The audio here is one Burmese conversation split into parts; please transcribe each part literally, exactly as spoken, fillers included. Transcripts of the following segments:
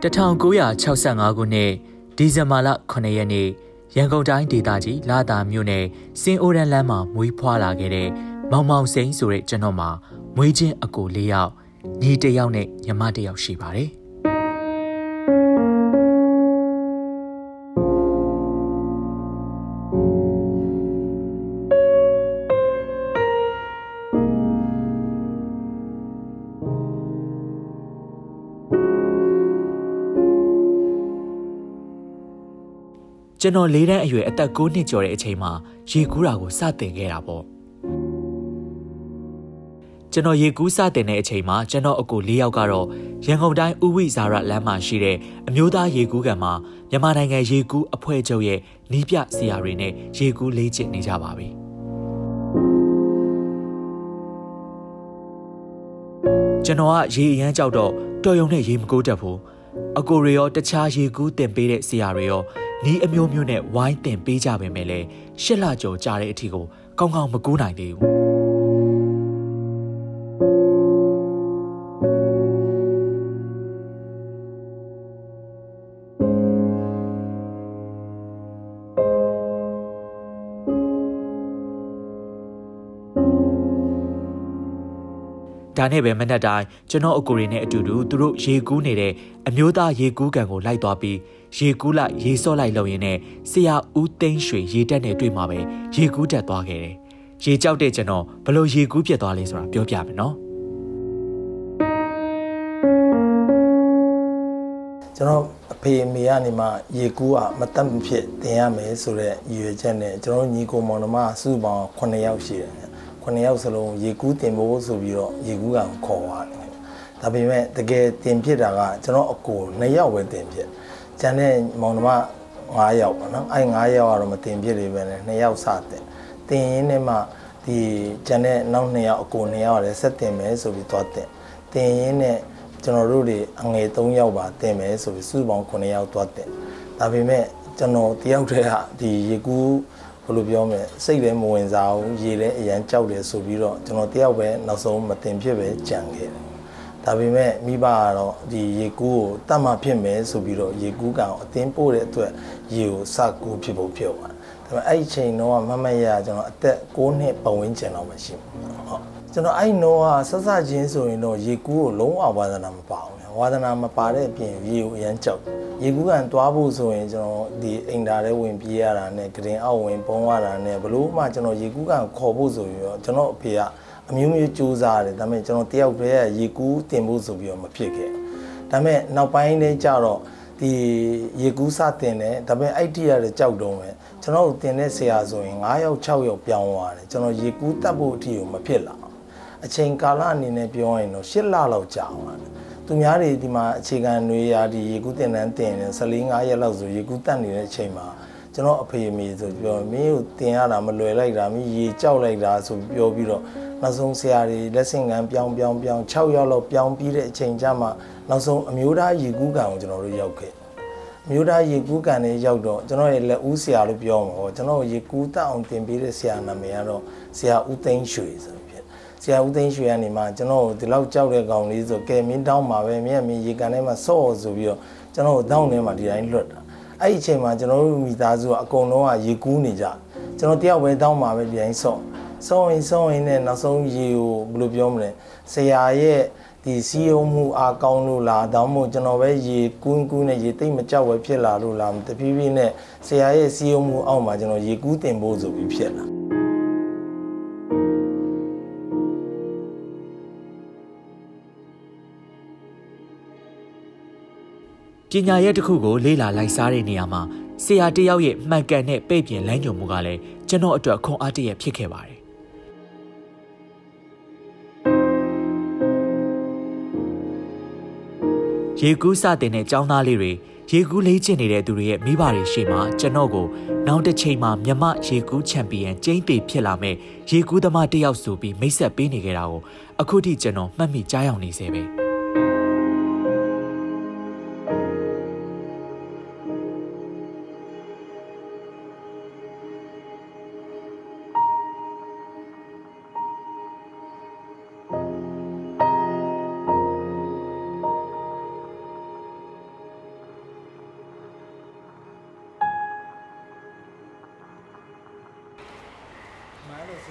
တထောင်ကိုးရာခြောက်ဆယ့်ငါခုနှစ်ဒီဇင်ဘာလခုနှစ်ရက်နေ့ရန်ကုန်တိုင်းဒေသကြီးလာသာမြို့နယ်စင်အိုရန်လမ်းမှာမွေးဖွားလာခဲ့တဲ့မောင်မောင်စိန်ဆိုတဲ့ကျွန်တော်မှာမွေးချင်းအကိုလေးယောက်ညီတစ်ယောက်နဲ့ညီမတစ်ယောက်ရှိပါတယ်ကျွန်တော်လေးတန်းအရွယ်အသက်ကိုးနှစ်ကျော်တဲ့အချိန်မှာရေကူးတာကိုစတင်ခဲ့တာပေါ့ကျွန်တော်ရေကူးစတင်တဲ့အချိန်မှာကျွန်တော်အကိုလေးယောက်ကတော့ရန်ကုန်တိုင်းဥဝိဇာရလမ်းမှာရှိတဲ့အမျိုးသားရေကူးကန်မှာမြန်မာနိုင်ငံရေကူးအဖွဲ့ချုပ်ရဲ့နီးပြဆရာတွေနဲ့ရေကူးလေ့ကျင့်နေကြပါပြီကျွန်တော်ကရေအရမ်းကြောက်တော့တော်ရုံနဲ့ရေမကူးတတ်ဘူးအကိုတွေရောတခြားရေကူးတင်ပေးတဲ့ဆရာတွေရောနီးအမျိုးမျိုးနဲ့ဝိုင်းတင်ပေးကြပေမဲ့လည်းရှစ်လကျော်ကြာတဲ့အထိကိုကောင်းကောင်းမကူးနိုင်သေးဘူးဒါနဲ့ပဲမနက်တိုင်းကျွန်တော်အကိုတွေနဲ့အတူတူသူတို့ရေကူးနေတဲ့အမျိုးသားရေကူးကန်ကိုလိုက်သွားပြီးရေကူးလိုက်ရေစော့လိုက်လုပ်ရင်းနဲ့ဆရာဦးသိန်းရွှေရေတက်နဲ့တွေ့မှာပဲရေကူးတက်သွားခဲ့တယ်။ရေကြောက်တဲ့ကျွန်တော်ဘလို့ရေကူးပြတ်သွားလဲဆိုတာပြောပြမယ်နော်။ကျွန်တော်အဖေအမေကနေမှရေကူးကမတတ်မဖြစ်တင်ရမယ်ဆိုတဲ့ရည်ရွယ်ချက်နဲ့ကျွန်တော်ညီကိုမောင်နှမစုပေါင်းခုနှစ်ယောက်ရှိတယ်။ခုနှစ်ယောက်စလုံးရေကူးတင်ဖို့ဆိုပြီးတော့ရေကူးကခေါ်သွားတယ်။ဒါပေမဲ့တကယ်တင်ဖြစ်တာကကျွန်တော်အကိုနှစ်ယောက်ပဲတင်ဖြစ်။ကျန်တဲ့မောင်နှမငါးယောက်ပေါ့နော်။အဲ့ငါးယောက်ကတော့မတင်ဖြစ်လေပဲနဲ့နှစ်ယောက်စတင်။တင်ရင်းနဲ့မှဒီကျန်တဲ့နောက်နှစ်ယောက်အကိုနှစ်ယောက်လည်းဆက်တင်မယ်ဆိုပြီးသွားတင်။တင်ရင်းနဲ့ကျွန်တော်တို့တွေအငယ်သုံးယောက်ပါတင်မယ်ဆိုပြီးစုပေါင်းခုနှစ်ယောက်သွားတင်။ဒါပေမဲ့ကျွန်တော်တယောက်တည်းကဒီရေကူးဘယ်လိုပြောမလဲစိတ်လည်းမဝင်စားဘူးရေလည်းအရန်ကြောက်တယ်ဆိုပြီးတော့ကျွန်တော်တယောက်ပဲနောက်ဆုံးမတင်ဖြစ်ပဲကြံခဲ့တယ်။ဒါပေမဲ့မိဘကတော့ဒီရေကူးကိုတတ်မှဖြစ်မယ်ဆိုပြီးတော့ရေကူးကောင်အတင်းပို့တဲ့အတွက်ရေကိုစကူးဖြစ်ဖို့ဖြစ်သွားတယ်။ဒါပေမဲ့အဲ့ဒီချိန်တော့မမရကျွန်တော်အသက်ကိုးနှစ်ပတ်ဝန်းကျင်လောက်မှရှိမှာ။ဟုတ်ကျွန်တော်အဲ့တော့ဆက်စချင်းဆိုရင်တော့ရေကူးကိုလုံးဝဝါသနာမပါဘူး။ဝါသနာမပါတဲ့အပြင်ရေကိုအရန်ကြောက်ရေကူးကန်သွားဖို့ဆိုရင်ကျွန်တော်ဒီအိမ်ဓာတ်ထဲဝင်ပြေးရတာနဲ့ဂရင်အောက်ဝင်ပုံရတာနဲ့ဘလို့မှကျွန်တော်ရေကူးကန်ခေါ်ဖို့ဆိုပြီးတော့ကျွန်တော်အဖေကအမျိုးမျိုးစူးစမ်းတယ်ဒါပေမဲ့ကျွန်တော်တယောက်တည်းကရေကူးတင်ဖို့ဆိုပြီးတော့မဖြစ်ခဲ့ဒါပေမဲ့နောက်ပိုင်းလေးကျတော့ဒီရေကူးစတင်တယ်ဒါပေမဲ့အဲ့ဒီရတဲ့ကြောက်တုံးပဲကျွန်တော်တင်တဲ့ဆရာဆိုရင်ငါးယောက်ခြောက်ယောက်ပြောင်းသွားတယ်ကျွန်တော်ရေကူးတတ်ဖို့အထိကိုမဖြစ်လာအချိန်ကာလအနေနဲ့ပြောရင်တော့ရှစ်လလောက်ကြာသွားတယ်သူများတွေဒီမှာအခြေခံတွေရာဒီရေကူးတင်တန်းတင်တယ်၁၄ ၅ရက်လောက်ဆိုရေကူးတက်နေတဲ့အချိန်မှာကျွန်တော်အဖေအမေဆိုပြောမင်းကိုတင်ရတာမလွယ်လိုက်တာမင်းရေကြောက်လိုက်တာဆိုပြောပြီးတော့နောက်ဆုံးဆရာတွေလက်ဆင့်ကမ်းပြောင်းပြောင်းပြောင်း၆ရက်လောက်ပြောင်းပြီးတဲ့အချိန်ကျမှနောက်ဆုံးအမျိုးသားရေကူးကန်ကိုကျွန်တော်တို့ရောက်ခဲ့အမျိုးသားရေကူးကန်နဲ့ရောက်တော့ကျွန်တော်ရဲ့လက်ဦးဆရာလို့ပြောမှာပေါ့ကျွန်တော်ရေကူးတက်အောင်တင်ပေးတဲ့ဆရာနာမည်ကတော့ဆရာဦးသိန်းရွှေဆိုဆရာဦးသိန်းရွှေကနေမှကျွန်တော်ဒီလောက်ကြောက်တဲ့ကောင်လေးဆိုကဲမင်းတောင်းပါပဲမင်းကမင်းရေကန်ထဲမှာဆော့ဆိုပြီးတော့ကျွန်တော်တောင်းထဲမှာဒီတိုင်းလွတ်တာအဲ့ဒီအချိန်မှာကျွန်တော်တို့မိသားစုကအကုန်လုံးကရေကူးနေကြကျွန်တော်တယောက်ပဲတောင်းပါပဲဒီတိုင်းဆော့ဆော့ရင်ဆော့ရင်နဲ့နောက်ဆုံးရေကိုဘယ်လိုပြောမလဲဆရာရဲ့ဒီစီယုံမှုအားကောင်းလို့လားတောင်းမို့ကျွန်တော်ပဲရေကူးကူးနဲ့ရေသိမ့်မကြောက်ပဲဖြစ်လာလို့လားတဖြည်းဖြည်းနဲ့ဆရာရဲ့စီယုံမှုအောက်မှာကျွန်တော်ရေကူးတင်ဖို့ဆိုပြီးဖြစ်လာပညာရဲ့တစ်ခုကိုလေ့လာလိုက်စားတဲ့နေရာမှာဆရာတယောက်ရဲ့မှန်ကန်တဲ့ပဲ့ပြင်လမ်းညွှန်မှုကလည်းကျွန်တော်အတွက်ခွန်အားတရဖြစ်ခဲ့ပါတယ်ရေကူးစတင်တဲ့ကျောင်းသားလေးတွေရေကူးလေ့ကျင့်နေတဲ့သူတွေရဲ့မိဘတွေရှေ့မှာကျွန်တော်ကိုနောက်တစ်ချိန်မှာမြမရေကူးချန်ပီယံကျင်းပေဖြစ်လာမဲ့ရေကူးသမားတယောက်ဆိုပြီးမိတ်ဆက်ပေးနေကြတာကိုအခုထိကျွန်တော်မှတ်မိကြားရောက်နေစေပဲ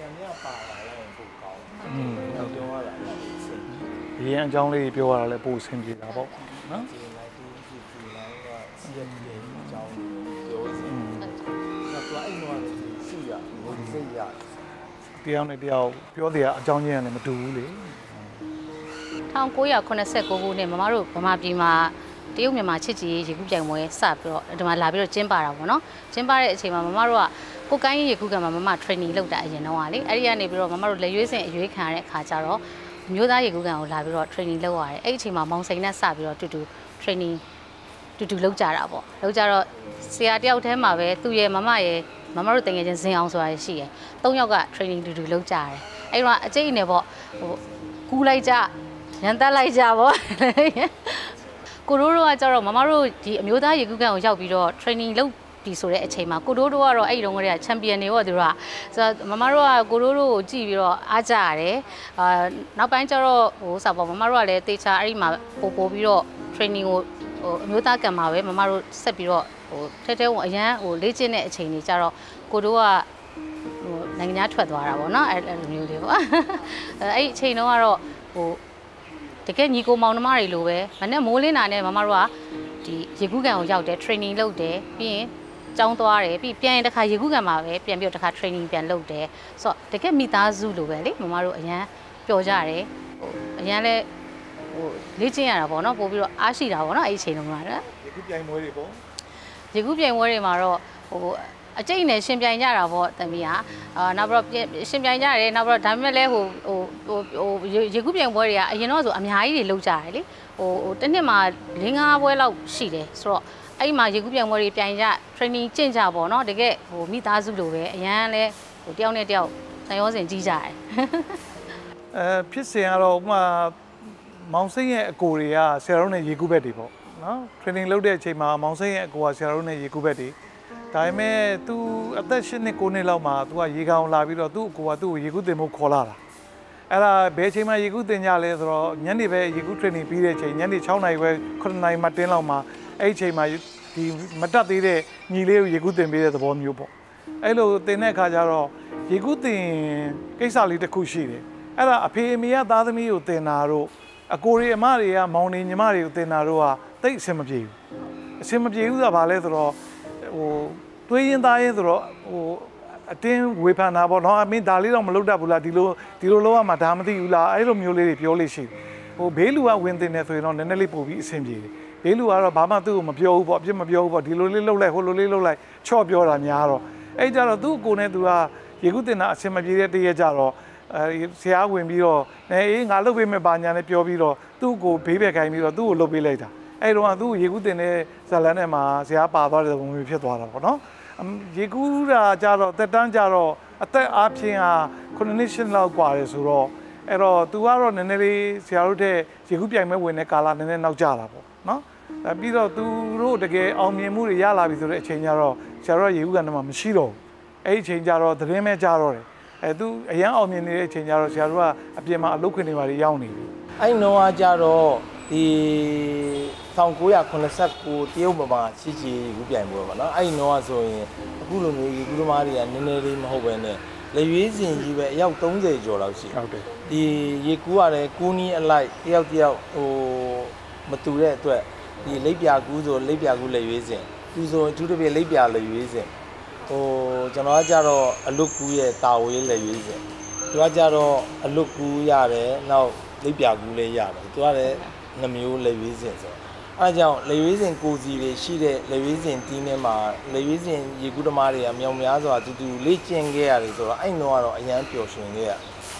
ဆရာမြတ်ပါလာလိုက်ရင်ပို့ကောင်းอืมတယ်ပြောရတာလည်းအဆင်ပြေအရင်အကြောင်းလေးပြောရတာလည်းပို့အဆင်ပြေတာပေါ့နော်ဒီလိုက်ဒီဒီဒီလိုင်းကစီးရတဲ့အကြောင်းပြောစင်တော့သူအဲ့လိုလည်းစီးရဘုံစိတ်ရတယောက်နဲ့တယောက်ပြောတဲ့အကြောင်းချင်းကလည်းမတူဘူးလေ၁၉၉၉ခုနှစ်မမတို့ဗမာပြည်မှာတရုတ်မြန်မာချစ်ကြည်ရေးရေကူးပြိုင်ပွဲစပြီးတော့ဒီမှာလာပြီးတော့ကျင်းပတာပေါ့နော်ကျင်းပတဲ့အချိန်မှာမမတို့ကကိုကိုင်းရေကူးကံမှာမမ training လုပ်တာအရင်တော့ကလေအဲ့ဒီကနေပြီးတော့မမတို့လက်ရွေးစင်အရွေးခံရတဲ့အခါကျတော့မျိုးသားရေကူးကံကိုလာပြီးတော့ training လုပ်ရတယ်အဲ့ဒီအချိန်မှာမောင်စိန်နဲ့စပြီးတော့တူတူ training တူတူလုပ်ကြတာပေါ့လုပ်ကြတော့ဆရာတယောက်တည်းမှာပဲသူ့ရဲ့မမရဲ့မမတို့တကယ်ချင်းဇင်အောင်ဆိုတာရှိရယ်၃ယောက်က training တူတူလုပ်ကြရတယ်အဲ့တော့အကျိတ်နဲ့ပေါ့ဟိုကူးလိုက်ကြရန်တက်လိုက်ကြပေါ့ကိုတို့တို့ကကြတော့မမတို့ဒီအမျိုးသားရေကူးကန်ကိုရောက်ပြီးတော့ training လုပ်ပြီးဆိုတဲ့အချိန်မှာကိုတို့တို့ကတော့အဲ့ဒီတုန်းကတည်းက champion တွေပေါ့သူတို့ကဆိုတော့မမတို့ကကိုတို့တို့ကိုကြည့်ပြီးတော့အားကြရတယ်အာနောက်ပိုင်းကျတော့ဟိုဆိုပေါ့မမတို့ကလည်းတေချာအဲ့ဒီမှာပို့ပို့ပြီးတော့ training ကိုဟိုအမျိုးသားကန်မှာပဲမမတို့ဆက်ပြီးတော့ဟိုထဲထဲဝင်အရန်ဟိုလေ့ကျင့်တဲ့အချိန်တွေကျတော့ကိုတို့ကဟိုနိုင်ငံခြားထွက်သွားတာပေါ့နော်အဲ့လိုမျိုးလေးပေါ့အဲ့ဒီအချိန်တုန်းကတော့ဟိုတကယ်ညီကိုမောင်နှမတွေလိုပဲမနဲ့မိုးလင်းတာနဲ့မမတို့ကဒီရေကူးကန်ကိုရောက်တယ် training လုပ်တယ်ပြီးရင်ကျောင်းသွားတယ်ပြီးပြန်ရင်တစ်ခါရေကူးကန်မှာပဲပြန်ပြီးတော့တစ်ခါ training ပြန်လုပ်တယ်ဆိုတော့တကယ်မိသားစုလိုပဲလေမမတို့အရန်ပျော်ကြတယ်ဟိုအရန်လဲဟိုလေ့ကျင့်ရတာပေါ့နော်ပို့ပြီးတော့အားရှိတာပေါ့နော်အဲ့ဒီအချိန်တုန်းကနော်ရေကူးပြိုင်ပွဲတွေပေါ့ရေကူးပြိုင်ပွဲတွေမှာတော့ဟိုအကျိတ်နဲ့ရှင်ပြိုင်ကြတာပေါ့တမီးဟာအာနောက်ပြီးတော့ရှင်ပြိုင်ကြတယ်နောက်ပြီးတော့ဒါပေမဲ့လည်းဟိုဟိုဟိုရေကူးပြိုင်ပွဲတွေကအရင်တော့ဆိုအများကြီးတွေလုပ်ကြတယ်လေဟိုဟိုတစ်နှစ်မှာ၄-၅ပွဲလောက်ရှိတယ်ဆိုတော့အဲ့ဒီမှာရေကူးပြိုင်ပွဲတွေပြိုင်ကြ training ကျင့်ကြပေါ့နော်တကယ်ဟိုမိသားစုလိုပဲအရန်လဲဟိုတယောက်နဲ့တယောက်ဆံရောစင်ကြီးကြတယ်အဲဖြစ်စဉ်ကတော့ဥမာမောင်စိတ်ရဲ့အကိုတွေကဆရာတို့နဲ့ရေကူးဘက်တွေပေါ့နော် training လုပ်တဲ့အချိန်မှာမောင်စိတ်ရဲ့အကိုကဆရာတို့နဲ့ရေကူးဘက်တွေဒါပေမဲ့ तू အသက်၈နှစ်၉နှစ်လောက်မှာ तू ကရေကောင်လာပြီးတော့ तू အကိုက तू ကိုရေကူးတင်ဖို့ခေါ်လာတာအဲ့ဒါဘယ်အချိန်မှရေကူးတင်ကြလဲဆိုတော့ညနေပဲရေကူး training ပြီးတဲ့အချိန်ညနေ၆နာရီပဲခုနှစ်နာရီမှတင်းလောက်မှာအဲ့ဒီအချိန်မှာဒီမတက်သေးတဲ့ညီလေးကိုရေကူးတင်ပေးတဲ့သဘောမျိုးပေါ့အဲ့လိုတင်တဲ့အခါကျတော့ရေကူးတင်ကိစ္စလေးတစ်ခုရှိတယ်အဲ့ဒါအဖေအမေကသားသမီးကိုတင်တာတို့အကိုတွေအမတွေကမောင်နေညီမတွေကိုတင်တာတို့ဟာတိတ်အဆင်မပြေဘူးအဆင်မပြေဘူးဆိုတာဘာလဲဆိုတော့ဟိုတွေးရင်သားရင်ဆိုတော့ဟိုအတင်းဝေဖန်တာပေါ့နော်အမင်းဒါလေးတော့မလုပ်တတ်ဘူးလားဒီလိုဒီလိုလုပ်ရမှာဒါမသိဘူးလားအဲ့လိုမျိုးလေးတွေပြောလို့ရှိတယ်ဟိုဘေးလူကဝင်တင်နေဆိုရင်တော့နည်းနည်းလေးပို့ပြီးအဆင်ပြေတယ်ဘေးလူကတော့ဘာမှသူ့ကိုမပြောဘူးပေါ့အပြစ်မပြောဘူးပေါ့ဒီလိုလေးလှုပ်လိုက်ဟိုလိုလေးလှုပ်လိုက်ချော့ပြောတာများတော့အဲ့ကြတော့သူ့ကိုယ်နဲ့သူကရေကူးတင်တာအဆင်မပြေတဲ့တရက်ကြတော့အဲဆရာဝင်ပြီးတော့အေးငါလှုပ်ပေးမယ်ပါညာနဲ့ပြောပြီးတော့သူ့ကိုဘေးဘက်ခိုင်းပြီးတော့သူ့ကိုလှုပ်ပေးလိုက်တာအဲ့တော့သူ့ရေကူးတင်တဲ့ဇလန်းထဲမှာဆရာပါသွားတဲ့ပုံမျိုးဖြစ်သွားတာပေါ့နော်ရေကူးတာကြတော့တက်တန်းကြတော့အသက်အားဖြင့်ဟာခုနှစ်နှစ်ရှစ်လောက်กว่าတယ်ဆိုတော့အဲ့တော့ तू ကတော့နည်းနည်းလေးဆရာတို့တဲ့ရေကူးပြိုင်မဲ့ဝင်တဲ့ကာလနည်းနည်းနောက်ကျတာပေါ့နော်အဲပြီးတော့ तू တို့တကယ်အောင်မြင်မှုတွေရလာပြီဆိုတဲ့အချိန်ကျတော့ဆရာတို့ရေကူးကန်တော့မရှိတော့ဘူးအဲ့ဒီအချိန်ကျတော့သတင်းမဲ့ကြတော့တယ်အဲ तू အရန်အောင်မြင်နေတဲ့အချိန်ကျတော့ဆရာတို့ကအပြင်မှာအလုပ်ခွင်တွေပါရောက်နေပြီအဲ့နှောကကြတော့ဒီ၁၉၉၉တရုတ်ဗမာချစ်ချစ်ရေကူးပြိုင်ပွဲပေါ့နော်အဲ့နှောကဆိုရင်အခုလိုမျိုးရေကူးသမားတွေကနည်းနည်းလေးမဟုတ်ပဲနဲ့လေရွေးစင်ကြီးပဲအယောက်၃၀ကျော်လောက်ရှိဟုတ်တယ်ဒီရေကူးရတယ်ကူးနီးအလိုက်တယောက်တယောက်ဟိုမတူတဲ့အတွက်ဒီလိပ်ပြာကူးဆိုလိပ်ပြာကူးလေရွေးစင်သူဆိုအထူးသဖြင့်လိပ်ပြာလေရွေးစင်ဟိုကျွန်တော်ကကြတော့အလွတ်ကူးရဲ့တာဝေးလေရွေးစင်သူကကြတော့အလွတ်ကူးရတယ်နောက်လိပ်ပြာကူးလေးရတယ်သူကလည်းနှမျိုးလေရွေးစင်ဆိုအဲဒါကြောင့်လေရွေးစင်ကိုစီတွေရှိတဲ့လေရွေးစင်တီးထဲမှာလေရွေးစင်ရေကူးသမားတွေကမြောင်များစွာတူတူလေ့ကျင့်ခဲ့ရတယ်ဆိုတော့အဲ့တော့ကတော့အရန်ပျော်ရွှင်ခဲ့ရ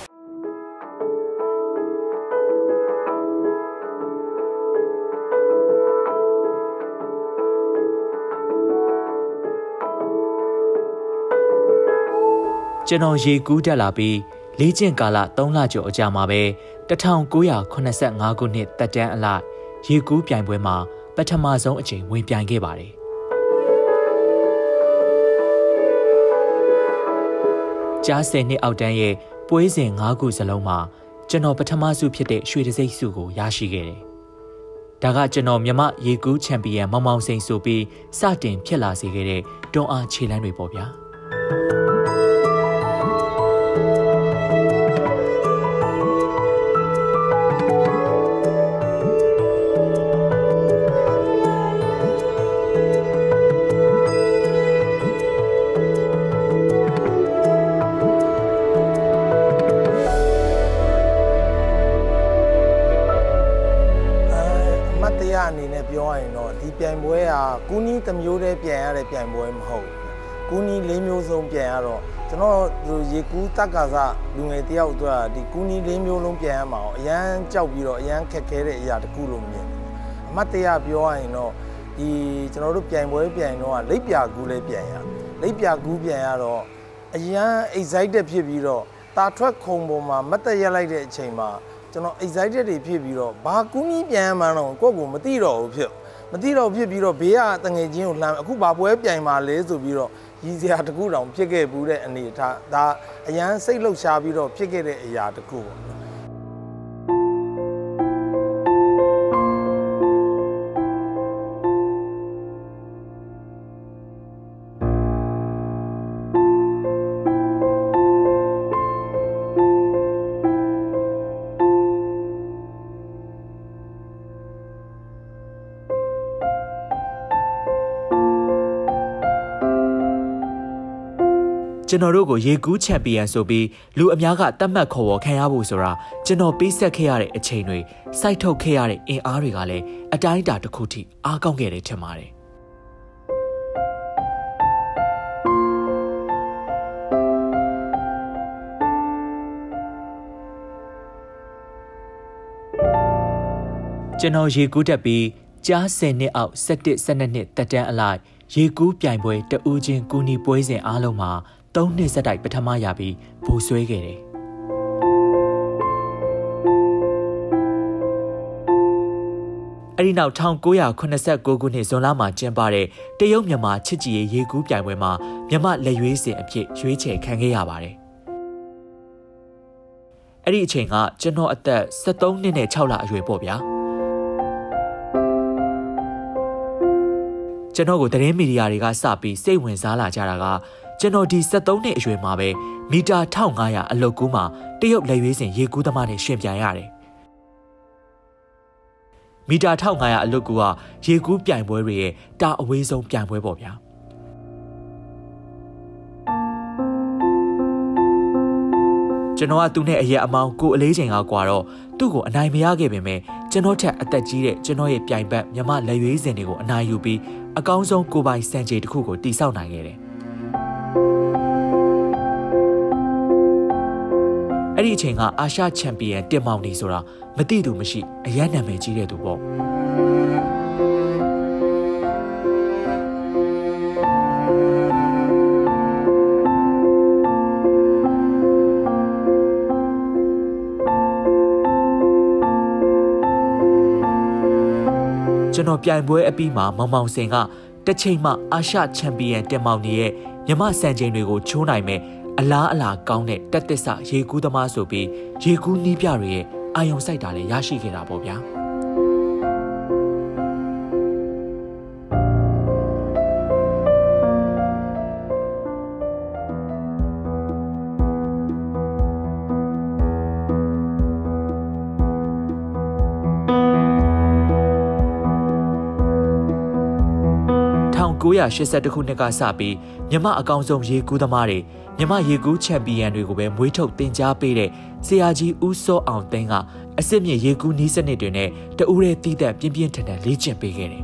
ကျွန်တော်ရေကူးတက်လာပြီးလေ့ကျင့်ကာလ၃လကျော်အကြာမှာပဲ၁၉၉၅ခုနှစ်တက်တန်းအလိုက်ရေကူးပြိုင်ပွဲမှာပထမဆုံးအကြိမ်ဝင်ပြိုင်ခဲ့ပါတယ်။ကြားဆယ်နှစ်အောက်တန်းရဲ့ပွဲစဉ်၅ခုစလုံးမှာကျွန်တော်ပထမဆုဖြစ်တဲ့ရွှေတံဆိပ်ဆုကိုရရှိခဲ့တယ်။ဒါကကျွန်တော်မြမရေကူးချန်ပီယံမောင်မောင်စိန်ဆိုပြီးစတင်ဖြစ်လာစေခဲ့တဲ့တွန်းအားခြေလှမ်းတွေပေါ့ဗျာ။ပဲပြန်ရတဲ့ပြိုင်ပွဲမဟုတ်ကူနီလေးမျိုးစုံပြန်ရတော့ကျွန်တော်ရေကူးတက္ကသလူငယ်တယောက်အတွက်ဒီကူနီလေးမျိုးလုံးပြန်ရမှာအောင်အရန်ကြောက်ပြီးတော့အရန်ခက်ခဲတဲ့အရာတစ်ခုလို့မြင်တယ်အမတ်တရပြောရရင်တော့ဒီကျွန်တော်တို့ပြိုင်ပွဲပြိုင်တော့လိပ်ပြကူးလေးပြန်ရလိပ်ပြကူးပြန်ရတော့အရန် excited ဖြစ်ပြီးတော့တာထွက်ခုံပေါ်မှာမတ်တက်ရက်လိုက်တဲ့အချိန်မှာကျွန်တော် excited တွေဖြစ်ပြီးတော့ဘာကူးကြီးပြန်ရမှန်းတော့ကိုယ့်ကိုမသိတော့ဘူးဖြစ်မသိတော့ဖြစ်ပြီးတော့ဘေးကတငယ်ချင်းကိုလှမ်းအခုဘာပွဲပြိုင်ပါလဲဆိုပြီးတော့ရည်စရာတစ်ခုတောင်ဖြစ်ခဲ့ဘူးတဲ့အနေထားဒါအရန်စိတ်လှုပ်ရှားပြီးတော့ဖြစ်ခဲ့တဲ့အရာတစ်ခုပေါ့ကျွန်တော်တို့ကိုရေကူးချန်ပီယံဆိုပြီးလူအများကတတ်မှတ်ခေါ်ဝေါ်ခံရဖို့ဆိုတာကျွန်တော်ပေးဆက်ခဲ့ရတဲ့အချိန်တွေစိုက်ထုတ်ခဲ့ရတဲ့အင်အားတွေကလည်းအတိုင်းအတာတစ်ခုထိအားကောင်းခဲ့တယ်ထင်ပါတယ်ကျွန်တော်ရေကူးတက်ပြီးကြားဆယ်နှစ်အောက်၁၁ ၁၂နှစ်တက်တန်းအလိုက်ရေကူးပြိုင်ပွဲတဦးချင်းကူနီပွဲစဉ်အားလုံးမှာသုံးနှစ်ဆက်တိုက်ပထမရပြီးဘူဆွဲခဲ့တယ်။အဲဒီနောက်၁၉၇၉ခုနှစ်ဇွန်လမှာကျင်းပတဲ့တရုတ်မြန်မာချစ်ကြည်ရေးရေကူးပြိုင်ပွဲမှာမြန်မာလက်ရွေးစင်အဖြစ်ရွေးချယ်ခံခဲ့ရပါတယ်။အဲ့ဒီအချိန်ကကျွန်တော်အသက်၁၃နှစ်နဲ့၆လအရွယ်ပေါ့ဗျာ။ကျွန်တော်ကိုသတင်းမီဒီယာတွေကစပြီးစိတ်ဝင်စားလာကြတာကကျွန်တော်ဒီ၁၃နှစ်အရွယ်မှာပဲမီတာ၁၅၀၀အလုတ်ကူးမှာတရုတ်လက်ရွေးစင်ရေကူးသမားနဲ့ရှင်ပြိုင်ရတယ်။မီတာ၁၅၀၀အလုတ်ကူးကရေကူးပြိုင်ပွဲတွေရဲ့တာအဝေးဆုံးပြိုင်ပွဲပေါ့ဗျာ။ကျွန်တော်ကသူနဲ့အရက်အမောင်းကိုအလေးချိန်ကကွာတော့သူ့ကိုအနိုင်မရခဲ့ပေမဲ့ကျွန်တော်ထက်အသက်ကြီးတဲ့ကျွန်တော်ရဲ့ပြိုင်ဘက်မြမလက်ရွေးစင်တွေကိုအနိုင်ယူပြီးအကောင်းဆုံးကိုပိုင်စံချိန်တစ်ခုကိုတိစောက်နိုင်ခဲ့တယ်။အဲ့ဒီအချိန်ကအာရှချန်ပီယံတင်မောင်နေဆိုတာမသိသူမရှိအရန်နာမည်ကြီးတဲ့သူပေါ့ကျွန်တော်ပြိုင်ပွဲအပြီးမှာမောင်မောင်စင်ကတစ်ချိန်မှအာရှချန်ပီယံတင်မောင်နေရဲ့မြမစံချိန်တွေကိုချိုးနိုင်မဲ့အလားအလာကောင်းတဲ့တက်သစ္စာရေကူးသမားဆိုပြီးရေကူးနီးပြတွေရဲ့အာယုံစိုက်တာလည်းရရှိခဲ့တာပေါ့ဗျာ၁၉၈၁ခုနှစ်ကစပြီးမြမအကောင်ဆုံးရေကူးသမားတွေမြမရေကူးချန်ပီယံတွေကိုပဲမွေးထုတ်တင် जा ပေးတဲ့ဆရာကြီးဦးစောအောင်သိန်းကအစစ်မြေရေကူးနီးစနစ်တွေနဲ့တဦးရဲ့တီးသက်ပြင်းပြင်းထန်ထန်လေ့ကျင့်ပေးခဲ့တယ်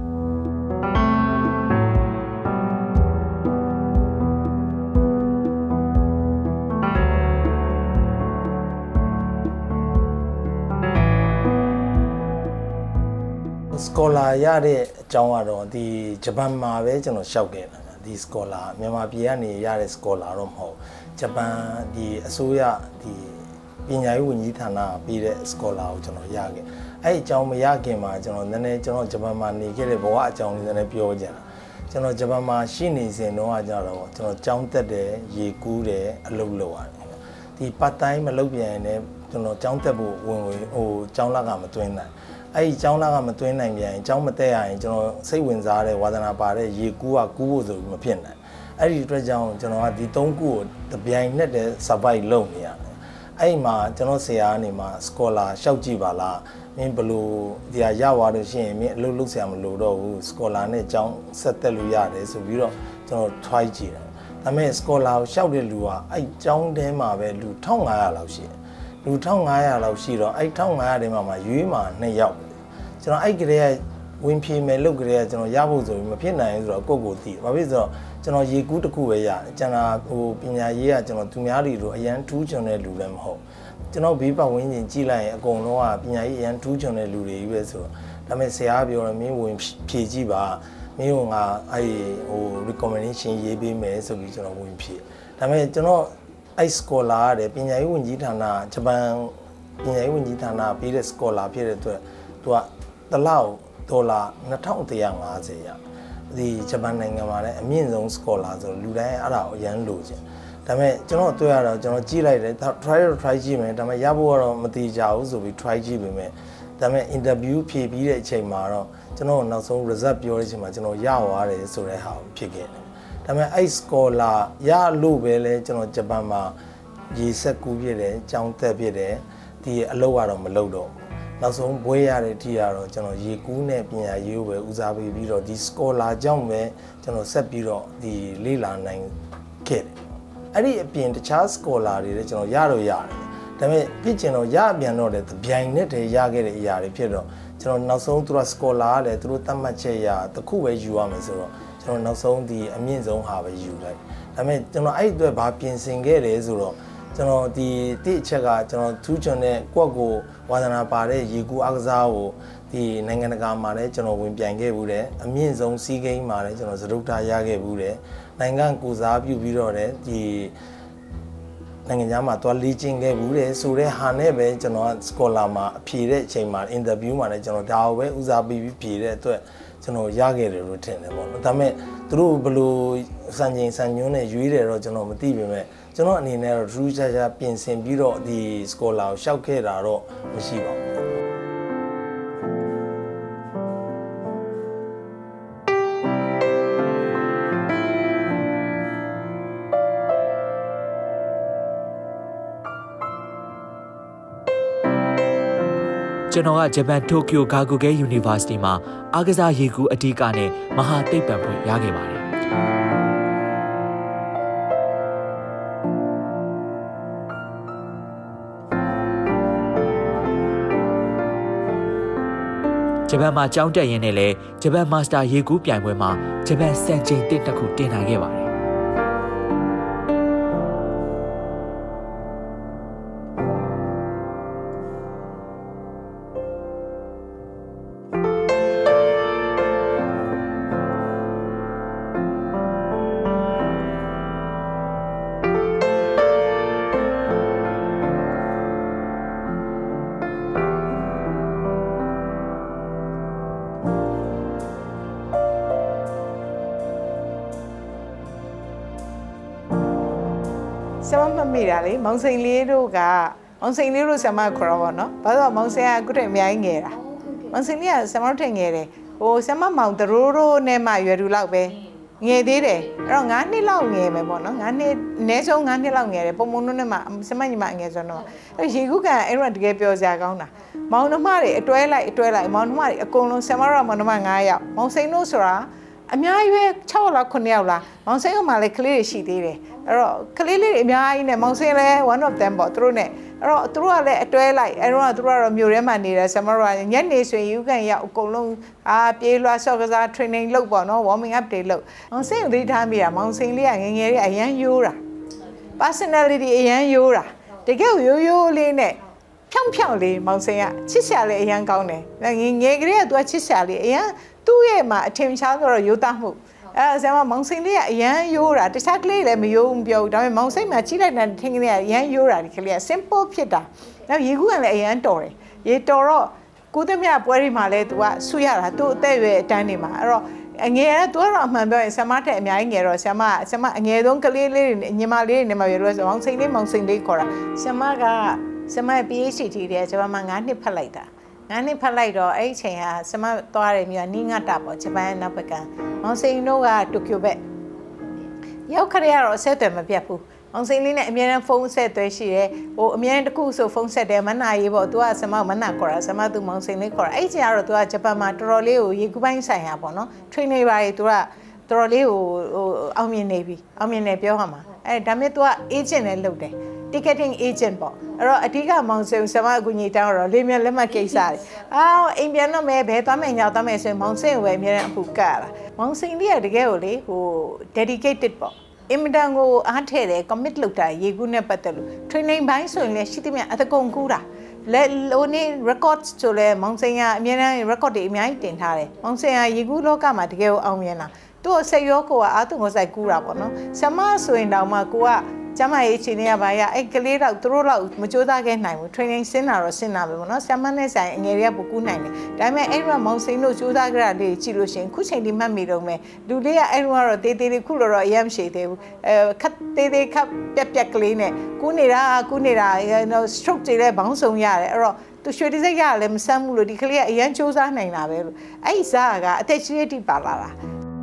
စကောလာရတဲ့အကြောင်းကတော့ဒီဂျပန်မှာပဲကျွန်တော်ရှောက်ခဲ့တာဒီစကောလာမြန်မာပြည်ကနေရတဲ့စကောလာတော့မဟုတ်ဂျပန်ဒီအစိုးရဒီပညာရေးဝန်ကြီးဌာနပေးတဲ့စကောလာကိုကျွန်တော်ရခဲ့အဲ့အကြောင်းမရခင်မှာကျွန်တော်နည်းနည်းကျွန်တော်ဂျပန်မှာနေခဲ့တဲ့ဘဝအကြောင်းလေးနည်းနည်းပြောကြတာကျွန်တော်ဂျပန်မှာရှိနေစဉ်တော့ကြတော့ကျွန်တော်ကျောင်းတက်တယ်ရေကူးတယ်အလုပ်လုပ်ရတယ်ဒီပတ်တိုင်းမလုပ်ပြန်ရင်ကျွန်တော်ကျောင်းတက်ဖို့ဝင်ဝင်ဟိုကျောင်းလကမသွင်းနိုင်အဲ့ဒီကျောင်းသားကမသွင်းနိုင်ပြန်ရင်ကျောင်းမတက်ရရင်ကျွန်တော်စိတ်ဝင်စားတဲ့ဝါသနာပါတဲ့ရေကူးကကူးဖို့ဆိုပြီးမဖြစ်နိုင်အဲ့ဒီအတွက်ကြောင့်ကျွန်တော်ကဒီသုံးခုကိုတပြိုင်နက်တည်း survive လုပ်နေရတယ်အဲ့ဒီမှာကျွန်တော်ဆရာကနေမှ scholar ရှောက်ကြည့်ပါလားမင်းဘလို့ဒီဟာရသွားလို့ရှိရင်မင်းအလုပ်လုပ်ဆရာမလို့တော့ဘူး scholar နဲ့ကျောင်းဆက်တက်လို့ရတယ်ဆိုပြီးတော့ကျွန်တော် try ကြည့်တယ်ဒါပေမဲ့ scholar ကိုရှောက်တဲ့လူကအဲ့ကျောင်းထဲမှာပဲလူ၁၅၀၀လောက်ရှိတယ်လူ၁၅၀၀လောက်ရှိတော့အဲ့၁၅၀၀ထဲမှာမှရွေးမှာနှစ်ယောက်ကျွန်တော်အဲ့ကလေးကဝင်ဖြေမယ်လုပ်ကြတဲ့ကျွန်တော်ရဖို့ဆိုပြီးမဖြစ်နိုင်ဘူးဆိုတော့ကိုယ့်ကိုသိဘာဖြစ်ဆိုတော့ကျွန်တော်ရေကူးတစ်ခုပဲရတယ်ကျွန်တော်ဟိုပညာရေးကကျွန်တော်သူများတွေလိုအရန်ထူးချွန်တဲ့လူလည်းမဟုတ်ကျွန်တော်ဘေးပတ်ဝန်းကျင်ကြည့်လိုက်ရင်အကုန်လုံးကပညာရေးအရန်ထူးချွန်တဲ့လူတွေကြီးပဲဆိုတော့ဒါပေမဲ့ဆရာပြောတယ်မင်းဝင်ဖြေကြည့်ပါမင်းကငါအဲ့ဟို recommendation ရေးပေးမယ်ဆိုပြီးကျွန်တော်ဝင်ဖြေဒါပေမဲ့ကျွန်တော်အဲ့ scholar ရတယ်ပညာရေးဝန်ကြီးဌာနဂျပန်ပညာရေးဝန်ကြီးဌာနပေးတဲ့ scholar ဖြစ်တဲ့အတွက်သူကတစ်လောက်ဒေါ်လာနှစ်ထောင်တစ်ရာ၅ဆယ်ရဒီဂျပန်နိုင်ငံမှာလည်းအမြင့်ဆုံး scholar ဆိုလူတိုင်းအဲ့ဒါကိုအရန်လိုချင်ဒါပေမဲ့ကျွန်တော်တွေ့ရတော့ကျွန်တော်ကြည့်လိုက်တယ် try to try ကြည့်မယ်ဒါပေမဲ့ရဖို့ကတော့မတိကျဘူးဆိုပြီး try ကြည့်ပေမဲ့ဒါပေမဲ့ interview ဖြေပြီးတဲ့အချိန်မှာတော့ကျွန်တော်နောက်ဆုံး result ပြောတဲ့အချိန်မှာကျွန်တော်ရသွားတယ်ဆိုတဲ့ဟာဖြစ်ခဲ့တယ်ဒါပေမဲ့အဲ့ scholar ရလို့ပဲလဲကျွန်တော်ဂျပန်မှာရေဆက်ကူးပြတယ်ကြောင်းတက်ပြတယ်ဒီအလုပ်ကတော့မလုပ်တော့နောက်ဆုံးဘွဲရတဲ့အထိကတော့ကျွန်တော်ရေကူးနဲ့ပညာရေးကိုပဲဦးစားပေးပြီးတော့ဒီ scholar ကြောင့်ပဲကျွန်တော်ဆက်ပြီးတော့ဒီလေ့လာနိုင်ခဲ့တယ်အဲ့ဒီအပြင်တခြား scholar တွေလည်းကျွန်တော်ရတော့ရတယ်ဒါပေမဲ့ပြစ်ကျင်တော့ရပြန်တော့တယ်ဗျိုင်နဲ့တည်းရခဲ့တဲ့အရာတွေဖြစ်တော့ကျွန်တော်နောက်ဆုံးသူတို့ scholar ကလည်းသူတို့သတ်မှတ်ချက်ရတစ်ခုပဲယူရမယ်ဆိုတော့ကျွန်တော်နောက်ဆုံးဒီအမြင့်ဆုံးဟာပဲယူလိုက်ဒါပေမဲ့ကျွန်တော်အဲ့အတွက်ဘာပြင်ဆင်ခဲ့တယ်ဆိုတော့ကျွန်တော်ဒီတိအချက်ကကျွန်တော်ထူးချွန်တဲ့ကွက်ကိုဝါသနာပါတဲ့ရေကူးအကစားကိုဒီနိုင်ငံတကာမှာလည်းကျွန်တော်ဝင်ပြိုင်ခဲ့ဘူးတယ်အမြင့်ဆုံးစီးကိန်းမှာလည်းကျွန်တော်စရုပ်ထားရခဲ့ဘူးတယ်နိုင်ငံကိုစားပြုပြီးတော့လည်းဒီနိုင်ငံသားမှာသွားလေ့ကျင့်ခဲ့ဘူးတယ်ဆိုတဲ့ဟာနဲ့ပဲကျွန်တော် scholar မှာအဖြေတဲ့အချိန်မှာ interview မှာလည်းကျွန်တော်ဒါကိုပဲဦးစားပေးပြီးဖြေတဲ့အတွက်ကျွန်တော်ရခဲ့တယ်လို့ထင်တယ်ပေါ့နော်ဒါပေမဲ့သူတို့ဘယ်လိုစံချိန်စံညွှန်းနဲ့ရွေးတယ်တော့ကျွန်တော်မသိပေမဲ့ကျွန်တော်အနေနဲ့တော့ထူးခြားခြားပြင်ဆင်ပြီးတော့ဒီ scholar ကိုရှောက်ခဲ့တာတော့မရှိပါဘူးကျွန်တော်ကဂျပန်တိုကျိုဂါဂူဂဲ University မှာအားကစားရေကူးအဓိကနဲ့မဟာသိပ္ပံဖွင့်ရခဲ့ပါတယ်ဂျပန်မှာကျောင်းတက်ရင်းနဲ့လည်းဂျပန်မာစတာရေကူးပြိုင်ပွဲမှာဂျပန်စံချိန်တစ်တစ်ခုတင်နိုင်ခဲ့ပါတယ်ဆရာမမေ့တာလေမောင်စိန်လေးတို့ကမောင်စိန်လေးတို့ဆရာမခေါ်တော့ဗောနော်ဘာလို့မောင်စိန်ကအခုတည်းအများကြီးငယ်တာမောင်စိန်လေးကဆရာမတို့ထင်ငယ်တယ်ဟိုဆရာမမောင်တရိုးရိုးနဲ့မှရွယ်သူလောက်ပဲငယ်သေးတယ်အဲ့တော့၅နှစ်လောက်ငယ်မယ်ပေါ့နော်၅နှစ်အနည်းဆုံး၅နှစ်လောက်ငယ်တယ်ပုံမုံတို့နဲ့မှဆရာမညီမငယ်ဆိုတော့အဲ့ရေခုကန်အဲ့တော့တကယ်ပြောစရာကောင်းတာမောင်နှမတွေအတွဲလိုက်အတွဲလိုက်မောင်နှမတွေအကုန်လုံးဆရာမတို့ကမောင်နှမ၅ယောက်မောင်စိန်တို့ဆိုတာအများကြီးပဲ၆ယောက်လား9ယောက်လားမောင်စိန်ကမှလည်းကလေးတွေရှိသေးတယ်အဲ့တော့ကလေးလေးတွေအများကြီးနဲ့မောင်စိန်လည်း one of them ပေါ့သူတို့နဲ့အဲ့တော့သူတို့ကလည်းအတွဲလိုက်အဲ့တော့သူတို့ကတော့မြို့ထဲမှာနေတယ်ဆရာမတို့ကညနေဆိုရင်ယူကန်ရောက်အကုန်လုံးအာပြေးလွှားဆော့ကစား training လုပ်ပေါ့နော် warming up တွေလုပ်မောင်စိန်ကိုသိထားမိတာမောင်စိန်လေးကငငယ်လေးအရန်ယိုးတာ personality အရန်ယိုးတာတကယ်ရိုးရိုးလေးနဲ့ဖြောင်းဖြောင်းလေးမောင်စိန်ကချစ်စရာလေးအရန်ကောင်းတယ်ငငယ်ကလေးကသူကချစ်စရာလေးအရန်သူ့ရဲ့မှာအထင်ရှားဆိုတော့ရိုးသားမှုအဲဆရာမမောင်စိန်လေးကအရန်ယိုးတာတခြားကလေးလည်းမယိုးမပြောဘူးဒါပေမဲ့မောင်စိန်မှာကြီးလိုက်တဲ့ထင်ကလေးကအရန်ယိုးတာဒီကလေးက simple ဖြစ်တာနောက်ရေကူးကလည်းအရန်တော်တယ်ရေတော်တော့ကိုသမြပွဲတွေမှာလည်း तू ကဆူရတာသူ့အသက်အရွယ်အတန်းတွေမှာအဲ့တော့အငယ်က तू ကတော့အမှန်ပြောရင်ဆရာမထက်အများကြီးငယ်တော့ဆရာမဆရာမအငယ်ဆုံးကလေးလေးတွေညီမလေးတွေနဲ့မှပြောလို့ဆိုမောင်စိန်လေးမောင်စိန်လေးခေါ်တာဆရာမကဆရာမ PhD တဲ့ဂျပန်မှာ၅နှစ်ဖတ်လိုက်တာငါးနှစ်ဖတ်လိုက်တော့အဲ့အချိန်ဟာဆမသွားတယ်မြို့နီးငတ်တာပေါ့ဂျပန်နောက်ဘက်ကမောင်စိန်တို့ကတိုကျိုဘက်ရောက်ခရရတော့ဆက်တယ်မပြတ်ဘူးမောင်စိန်လေးနဲ့အများနဲ့ဖုန်းဆက်သွဲရှိတယ်ဟိုအများတခုဆိုဖုန်းဆက်တယ်မနာရေးပေါ့သူကဆမမနာခေါ်တာဆမသူမောင်စိန်လေးခေါ်တာအဲ့ချိန်ကတော့သူကဂျပန်မှာတော်တော်လေးကိုရေကူးပိုင်းဆိုင်ရာပေါ့နော် trainer ပါတွေသူကတော်တော်လေးကိုဟိုအောင်မြင်နေပြီအောင်မြင်နေပြောရမှာအဲ့ဒါမဲ့သူက agent နဲ့လုပ်တယ်တ ticketing agent ပေါ့အဲ့တော့အဓိကမောင်စိန်ဆရာမအကူညီတောင်းတော့လေးမြလက်မှတ်ကိစ္စတွေအာအိမ်ပြန်တော့မဲဘဲသွားမယ်ညောက်သွားမယ်ဆိုရင်မောင်စိန်ကိုပဲအများနဲ့အပူကတ်ရတာမောင်စိန်လေးကတကယ်ကိုလေဟို dedicated ပေါ့အင်မတန်ကိုအားထည့်တယ် commit လုပ်တာရေကူးနဲ့ပတ်သက်လို့ training ဘိုင်းဆိုရင်လည်းရှိသမျှအတကုံကူးတာလဲလိုနေ record ဆိုလဲမောင်စိန်ကအများနဲ့ record တွေအများကြီးတင်ထားတယ်မောင်စိန်ကရေကူးလောကမှာတကယ်ကိုအောင်မြင်တာသူ့စိတ်ရောကိုယ်ကအားသူ့ကိုစိုက်ကူးတာပေါ့နော်ဆမဆိုရင်တောင်မှကိုကကျမရေးချင်နေရပါရအဲ့ကလေးတော့သူတို့တော့မကြိုးစားခဲ့နိုင်ဘူး training ဆင်းတာတော့ဆင်းတာပဲပေါ့နော်ဆမနဲ့ဆိုင်အငယ်တွေကပိုကူးနိုင်တယ်ဒါပေမဲ့အဲ့ဒီမှာမောင်စိန်တို့ကြိုးစားကြတာလေးကြည့်လို့ရှိရင်ခုချိန်ဒီမှတ်မိတော့မယ်လူလေးကအဲ့ဒီကတော့တေးသေးလေးခုတော့အယမ်းရှိသေးဘူးအဲခက်သေးသေးခက်ပြက်ပြက်ကလေးနဲ့ကူးနေတာကူးနေတာ stroke တွေလည်းဘောင်းစုံရတယ်အဲ့တော့သူရွှေတိစိတ်ရလည်းမဆမ်းဘူးလို့ဒီကလေးကအရန်စူးစမ်းနိုင်တာပဲလို့အဲ့ဒီစားကအသက်ကြီးတိပါလာတာ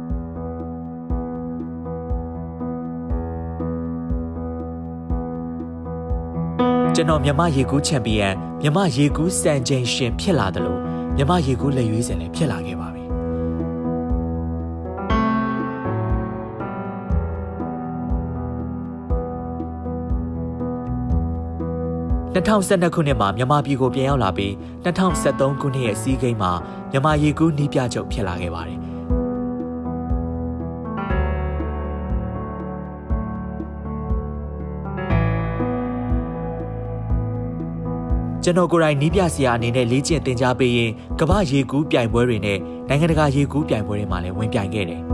ကျွန်တော်မြန်မာရေကူးချန်ပီယံမြန်မာရေကူးစံချိန်ရှင်ဖြစ်လာတယ်လို့မြန်မာရေကူးလက်ရွေးစင်လည်းဖြစ်လာခဲ့ပါပြီ၂၀၁၂ခုနှစ်မှာမြန်မာပြည်ကိုပြန်ရောက်လာပြီး၂၀၁၃ခုနှစ်ရဲ့စီးကိန်းမှာမြန်မာရေကူးနီးပြချုပ်ဖြစ်လာခဲ့ပါတယ်ကျွန်တော်ကိုယ်တိုင်နီးပြဆရာအနေနဲ့လေ့ကျင့်သင်ကြားပေးရင်ကမ္ဘာရေကူးပြိုင်ပွဲတွေနဲ့နိုင်ငံတကာရေကူးပြိုင်ပွဲတွေမှာလည်းဝင်ပြိုင်ခဲ့တယ်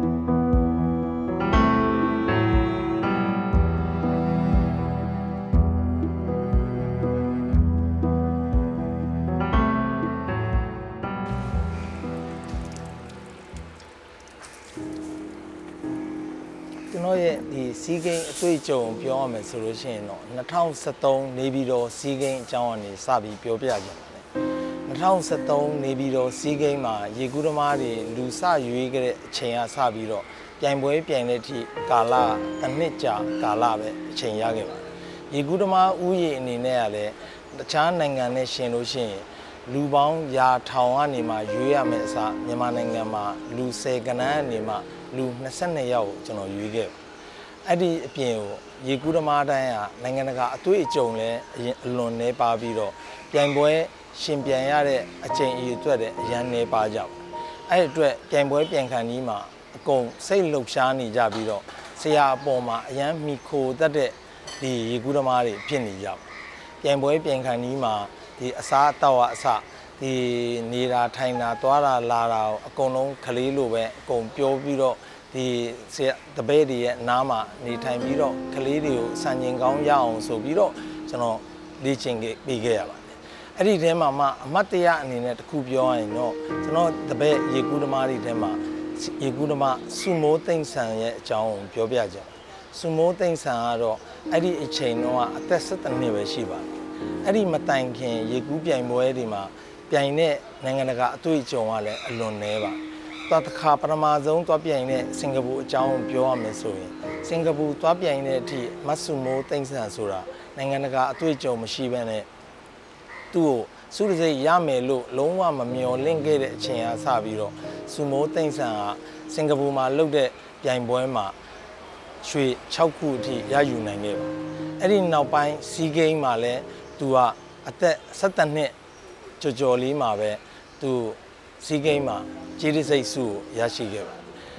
ကျွန်တော်ရဲ့ဒီစီးကိန်းအတွေ့အကြုံပြောရမယ်ဆိုလို့ရှိရင်တော့၂၀၁၃နေပြည်တော်စီးကိန်းအကြောင်းအနေစပြီးပြောပြကြပါတယ်၂၀၁၃နေပြည်တော်စီးကိန်းမှာရေကူးသမားတွေလူစရွေးခဲ့တဲ့အချိန်ကစပြီးတော့ပြိုင်ပွဲပြိုင်တဲ့အထိကာလတစ်နှစ်ကြာကာလပဲအချိန်ရခဲ့ပါတယ်ရေကူးသမားဥယျာဉ်အနေနဲ့ကလည်းတခြားနိုင်ငံနဲ့ရှင်လို့ရှိရင်လူပေါင်းရာထောင်ကနေမှရွေးရမယ်အစားမြန်မာနိုင်ငံမှာလူဆယ်ကဏ္ဍအနေမှလူ၂၂ယောက်ကိုကျွန်တော်ရွေးခဲ့အဲ့ဒီအပြင်ကိုရေကူးသမားတိုင်းကနိုင်ငံတကာအတွေ့အကြုံလည်းအလွန်နေပါပြီးတော့ပြိုင်ပွဲရှင်ပြိုင်ရတဲ့အချိန်အရေးအတွက်လည်းအရန်နေပါကြဘူးအဲ့ဒီအတွက်ပြိုင်ပွဲပြိုင်ခံကြီးမှာအကုန်စိတ်လှုပ်ရှားနေကြပြီးတော့ဆရာအပေါ်မှာအရန်မိခိုတတ်တဲ့ဒီရေကူးသမားတွေဖြစ်နေကြတယ်ပြိုင်ပွဲပြိုင်ခံကြီးမှာဒီအစားအသောက်အစဒီနေတာထိုင်တာသွားတာလာတာအကုန်လုံးကလေးလိုပဲအကုန်ပြောပြီးတော့ဒီဆရာတပည့်တွေရဲ့နားမှာနေထိုင်ပြီးတော့ကလေးတွေကိုစံကျင်ကောင်းရအောင်ဆိုပြီးတော့ကျွန်တော်လေ့ကျင့်ပေးခဲ့ရပါတယ်အဲ့ဒီထဲမှာမှအမတ်တရအနေနဲ့တခုပြောရရင်တော့ကျွန်တော်တပည့်ရေကူးသမားတွေထဲမှာရေကူးသမားစုမိုးသိမ့်ဆန်ရဲ့အကြောင်းကိုပြောပြကြတယ်စုမိုးသိမ့်ဆန်ကတော့အဲ့ဒီအချိန်တော့အသက်၁၇နှစ်ပဲရှိပါတယ်အဲ့ဒီမတိုင်ခင်ရေကူးပြိုင်ပွဲတွေမှာပြိုင်တဲ့နိုင်ငံတကာအတွေ့အကြုံကလည်းအလွန်နေပါသွားတစ်ခါပထမဆုံးသွားပြိုင်တဲ့စင်ကာပူအကြောင်းပြောရမယ်ဆိုရင်စင်ကာပူသွားပြိုင်တဲ့အထိမတ်ဆူမိုးသိမ့်ဆန်ဆိုတာနိုင်ငံတကာအတွေ့အကြုံမရှိဘဲနဲ့သူ့ကိုစုရစိတ်ရမယ်လို့လုံးဝမမျှော်လင့်ခဲ့တဲ့အချိန်အားစပြီးတော့ဆူမိုးသိမ့်ဆန်ကစင်ကာပူမှာလုပ်တဲ့ပြိုင်ပွဲမှာရွှေ၆ခုအထိရယူနိုင်ခဲ့ပါအဲ့ဒီနောက်ပိုင်းစီးဂိမ်းမှာလည်းသူကအသက်၁၇နှစ်ကြော်ကြော်လေးမှာပဲသူစီးဂိမ်းမှာကျေးဇူးစိတ်ဆုကိုရရှိခဲ့ပါ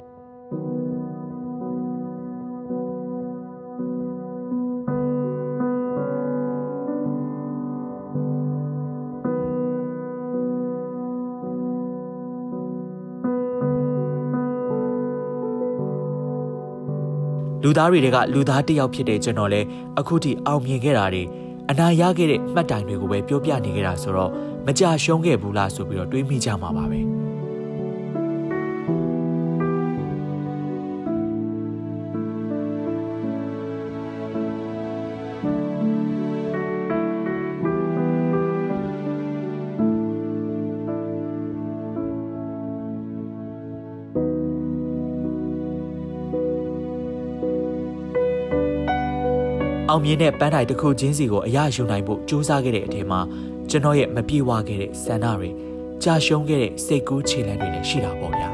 လူသားတွေကလူသားတစ်ယောက်ဖြစ်တဲ့ကျွန်တော်လည်းအခုထိအောင်မြင်ခဲ့တာတွေအနာရခဲ့တဲ့မှတ်တိုင်တွေကိုပဲပြောပြနေကြတာဆိုတော့မကြရှုံးခဲ့ဘူးလားဆိုပြီးတော့တွေးမိကြမှာပါပဲအောင်မြင်တဲ့ပန်းတိုင်တစ်ခုချင်းစီကိုအရယူနိုင်ဖို့ကြိုးစားခဲ့တဲ့အထက်မှာကျွန်တော်ရဲ့မပြေဝခဲ့တဲ့ဆန္ဒတွေကြာရှုံးခဲ့တဲ့စိတ်ကူးခြေလှမ်းတွေလည်းရှိတာပေါ့ဗျာ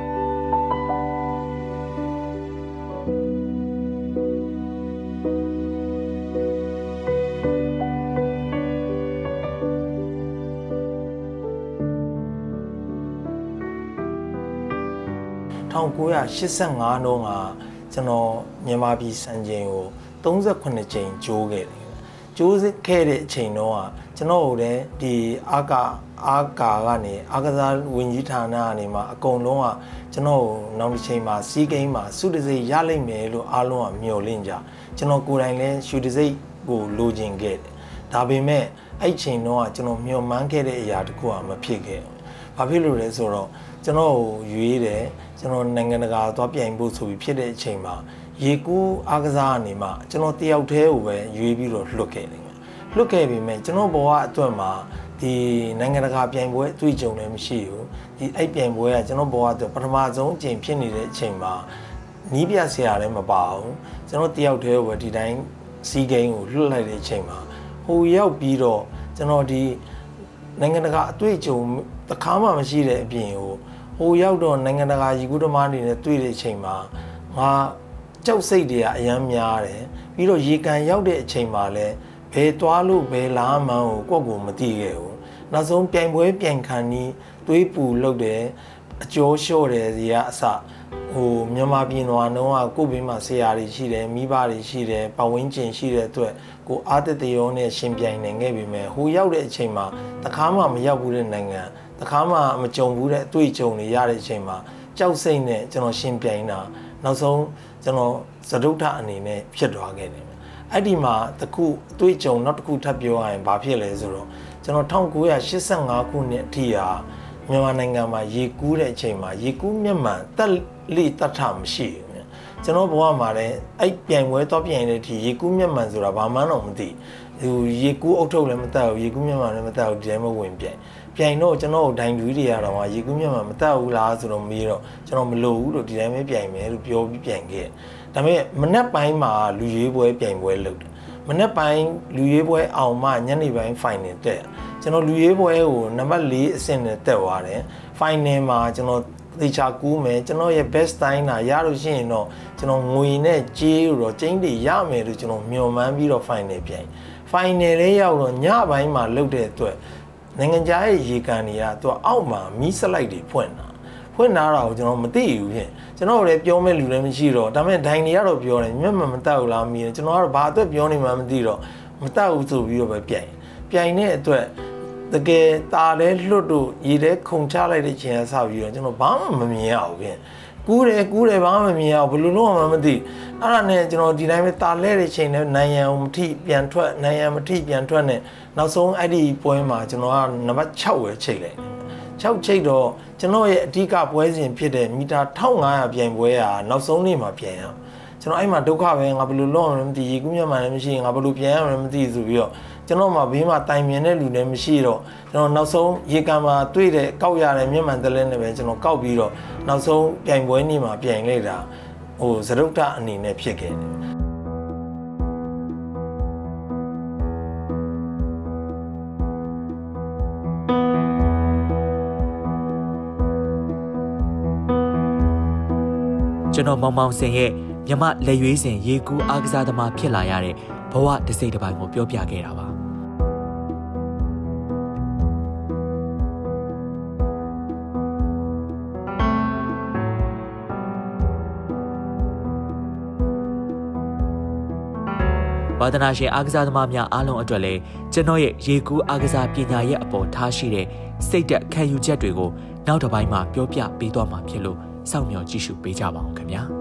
천구백팔십오တုန်းကကျွန်တော်မြန်မာပြည်စံချိန်ကိုthirty-eightကြိမ်ကျိုးခဲ့တယ်ကျိုးခဲ့တဲ့အချိန်တုန်းကကျွန်တော်တို့လည်းဒီအာကာအာကာကနေအာကစားဝင်ကြီးဌာနကနေမှအကုန်လုံးကကျွန်တော်နောက်တစ်ချိန်မှာစီးကိန်းမှာစုတစိတ်ရလိမ့်မယ်လို့အားလုံးကမျှော်လင့်ကြကျွန်တော်ကိုယ်တိုင်လည်းရှူတစိတ်ကိုလိုချင်ခဲ့တယ်ဒါပေမဲ့အဲ့ချိန်တုန်းကကျွန်တော်မျှော်မှန်းခဲ့တဲ့အရာတခုကမဖြစ်ခဲ့ဘူးဘာဖြစ်လို့လဲဆိုတော့ကျွန်တော်ရွေးတယ်ကျွန်တော်နိုင်ငံတကာသွားပြိုင်ဖို့ဆိုပြီးဖြစ်တဲ့အချိန်မှာရေကူးအားကစားအနေမှာကျွန်တော်တယောက်တည်းကိုပဲရွေးပြီးတော့လွတ်ခဲ့တယ်လွတ်ခဲ့ပြီမဲ့ကျွန်တော်ဘဝအတွက်မှာဒီနိုင်ငံတကာပြိုင်ပွဲအတွေ့အကြုံလည်းမရှိဘူးဒီအဲ့ပြိုင်ပွဲကကျွန်တော်ဘဝအတွက်ပထမဆုံးအချိန်ဖြစ်နေတဲ့အချိန်မှာနီးပြဆရာလည်းမပါဘူးကျွန်တော်တယောက်တည်းကိုပဲဒီတိုင်းစီးကိန်းကိုလွတ်လိုက်တဲ့အချိန်မှာဟိုရောက်ပြီးတော့ကျွန်တော်ဒီနိုင်ငံတကာအတွေ့အကြုံတစ်ခါမှမရှိတဲ့အပြင်ကိုဟိုရောက်တော့နိုင်ငံတကာရေကူးသမားတွေနဲ့တွေ့တဲ့အချိန်မှာငါကြောက်စိတ်တွေကအယမ်းများတယ်ပြီးတော့ရေကန်ရောက်တဲ့အချိန်မှာလည်းဘယ်သွားလို့ဘယ်လာမှန်းကိုကိုယ့်ကိုမသိခဲ့ဘူးနောက်ဆုံးပြိုင်ပွဲပြိုင်ခံနီးတွေးပူလုပ်တယ်အကျော်လျှော့တယ်ဒီကအစဟိုမြန်မာပြည်တော်နှောင်းကကိုယ့်ဘေးမှာဆရာတွေရှိတယ်မိဘတွေရှိတယ်ပတ်ဝန်းကျင်ရှိတဲ့အတွက်ကိုအားတတရောနဲ့ရှင်ပြိုင်နိုင်ခဲ့ပြီမဲ့ဟိုရောက်တဲ့အချိန်မှာတခါမှမရောက်ဘူးတဲ့နိုင်ငံတခါမှမကြုံဘူးတဲ့အတွေ့အကြုံတွေရတဲ့အချိန်မှာကြောက်စိတ်နဲ့ကျွန်တော်ရှင်ပြိုင်တာနောက်ဆုံးကျွန်တော်သဒုဋ္ဌအနေနဲ့ဖြစ်သွားခဲ့တယ်အဲ့ဒီမှာတခုအတွေ့အကြုံနောက်တစ်ခုထပ်ပြောရရင်ဘာဖြစ်လဲဆိုတော့ကျွန်တော်nineteen eighty-fiveခုနှစ်အထိဟာမြန်မာနိုင်ငံမှာရေကူးတဲ့အချိန်မှာရေကူးမျက်မှန်တက်လိတထမရှိဘူးကျွန်တော်ဘဝမှာလည်းအဲ့ပြိုင်ပွဲတော့ပြိုင်တဲ့အထိရေကူးမျက်မှန်ဆိုတာဘာမှတော့မသိဟိုရေကူးအုပ်ထုပ်လည်းမတက်ဘူးရေကူးမျက်မှန်လည်းမတက်ဘူးဒီတိုင်းမဝင်ပြိုင်ပြိုင်တော့ကျွန်တော်ဒိုင်လူတွေရတော့ရေကူးမျက်မှန်မတက်ဘူးလားဆိုတော့မေးတော့ကျွန်တော်မလို့ဘူးလို့ဒီတိုင်းပဲပြိုင်မယ်လို့ပြောပြီးပြိုင်ခဲ့ဒါပေမဲ့မနက်ပိုင်းမှာလူရွေးပွဲပြိုင်ပွဲလုပ်တယ်မနက်ပိုင်းလူရွေးပွဲအောင်မှညနေပိုင်း final တက်ကျွန်တော်လူရွေးပွဲကိုနံပါတ်fourအဆင့်နဲ့တက်သွားတယ် final မှာကျွန်တော်သေချာကူးမယ်ကျွန်တော်ရဲ့ best time တာရလို့ရှိရင်တော့ကျွန်တော်ငွေနဲ့ကြေးတော့ကျင်းတွေရမယ်လို့ကျွန်တော်မျှော်မှန်းပြီးတော့ final ပြိုင် final လေးရောက်တော့ညပိုင်းမှာလုပ်တဲ့အတွက်နိုင်ငံခြားရဲ့ရေကန်တွေကသူကအောက်မှာမီးစလိုက်တွေဖွင့်တာဖွင့်လာတာကိုကျွန်တော်မသိဘူးဖြင့်ကျွန်တော်လည်းပြောမဲ့လူလည်းမရှိတော့ဒါပေမဲ့ဒိုင်တွေကတော့ပြောတယ်မျက်မှန်မတက်ဘူးလားမီးတယ်ကျွန်တော်ကတော့ဘာအတွက်ပြောနေမှမသိတော့မတက်ဘူးဆိုပြီးတော့ပဲပြိုင်ပြိုင်တဲ့အတွက်တကယ်ตาလဲလွတ်တို့ရေထဲခုန်ချလိုက်တဲ့ချိန်ကစပြီးတော့ကျွန်တော်ဘာမှမမြင်ရဘူးဖြင့်ကူးတယ်ကူးတယ်ဘာမှမမြင်ရဘူးဘယ်လိုလုပ်မှမသိအဲ့ဒါနဲ့ကျွန်တော်ဒီတိုင်းပဲตาလဲတဲ့ချိန်နဲ့နိုင်ရန်မထိပြန်ထွက်နိုင်ရန်မထိပြန်ထွက်နဲ့နောက်ဆုံးအဲ့ဒီပွဲမှာကျွန်တော်ကနံပါတ်sixပဲချိန်လိုက်sixချိတ်တော့ကျွန်တော်ရဲ့အဓိကပွဲစဉ်ဖြစ်တဲ့မီတာfifteen hundredပြိုင်ပွဲဟာနောက်ဆုံးနေ့မှာပြန်ရအောင်ကျွန်တော်အဲ့မှာဒုက္ခပဲငါဘယ်လိုလုပ်အောင်လဲမသိရေကူးမျက်မှန်လည်းမရှိငါဘယ်လိုပြန်ရအောင်လဲမသိဆိုပြီးတော့ကျွန်တော်မှဘေးမှာတိုင်မြင်တဲ့လူလည်းမရှိတော့ကျွန်တော်နောက်ဆုံးရေကန်မှာတွေ့တဲ့ကောက်ရတဲ့မျက်မှန်တလဲနဲ့ပဲကျွန်တော်ကောက်ပြီးတော့နောက်ဆုံးပြိုင်ပွဲနေ့မှာပြိုင်လိုက်တာဟိုသရုပ်ထအနေနဲ့ဖြစ်ခဲ့တယ်ကျွန်တော်မောင်မောင်စင်ရဲ့မြမလက်ရွေးစင်ရေကူးအားကစားသမားဖြစ်လာရတဲ့ဘဝတစ်စိတ်တစ်ပိုင်းကိုပြောပြခဲ့တာပါဝါသနာရှင်အားကစားသမားများအားလုံးအတွက်လည်းကျွန်တော်ရဲ့ရေကူးအားကစားပညာရဲ့အပေါ်ထားရှိတဲ့စိတ်သက်ခံယူချက်တွေကိုနောက်တစ်ပိုင်းမှာပြောပြပေးသွားမှာဖြစ်လို့စောင့်မျှော်ကြည့်ရှုပေးကြပါအောင်ခင်ဗျာ